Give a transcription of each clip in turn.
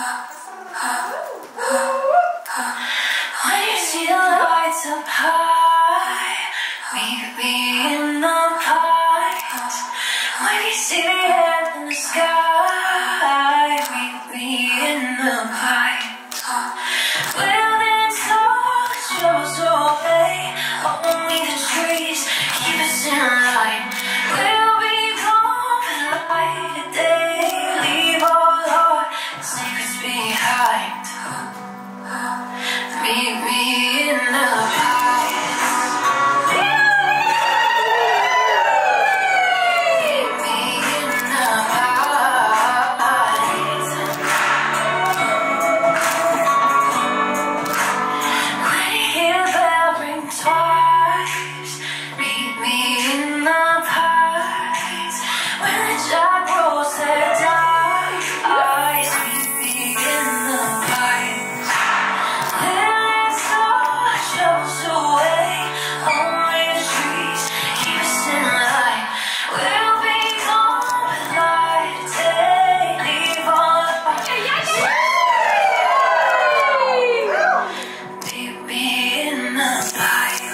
When you see the lights up high, we could be in the pines. When you see the end in the sky, we could be in the pines. Well, then all the troubles away, only the trees keep us in line. We'll be gone for the light of day, leave all our secrets behind. Meet me in the pines. Meet me in the pines. When you hear the bell ring twice, meet me in the pines. When the dark rolls their dark eyes, meet me in the pines. Let's all troubles away, only the trees keep us in line. We'll be gone with light of day, leave all our meet me in the pines.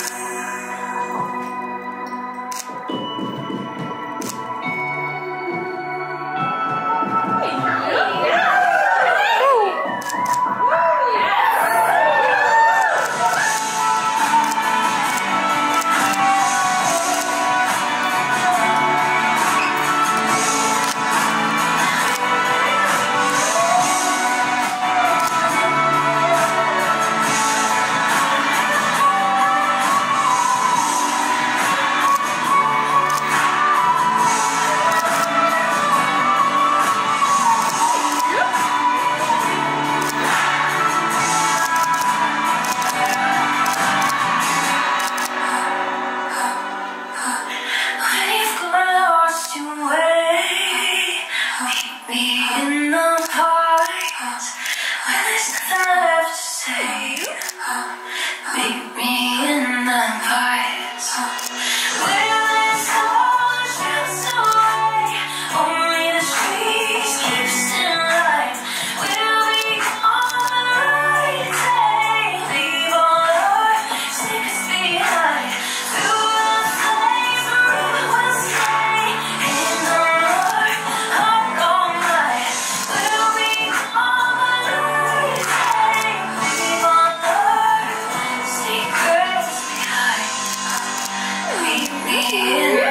When you've gone lost your way, meet me in the pines. When there's nothing left to say, meet me in the pines. Well, it's all the trails away, only the trees keep us in line. We'll be gone light of day, leave all our secrets behind. Through the flames, the road will stay in the Lord our Almighty. We'll be gone light of day, leave all our secrets behind. Meet me in the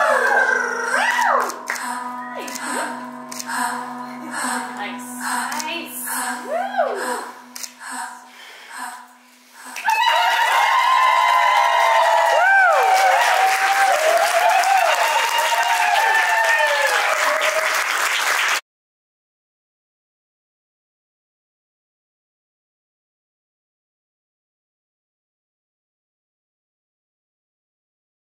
Nice.